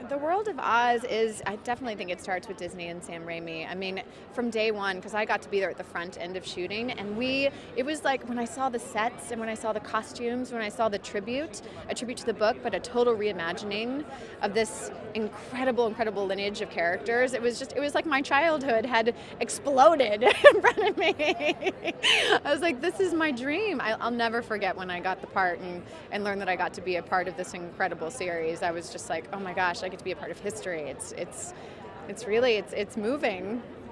The world of Oz is, I definitely think it starts with Disney and Sam Raimi. I mean, from day one, because I got to be there at the front end of shooting, and it was like when I saw the sets and when I saw the costumes, when I saw the a tribute to the book, but a total reimagining of this incredible lineage of characters. It was like my childhood had exploded in front of me. I was like, this is my dream. I'll never forget when I got the part and learned that I got to be a part of this incredible series. I was just like, oh my gosh, I get to be a part of history. It's moving.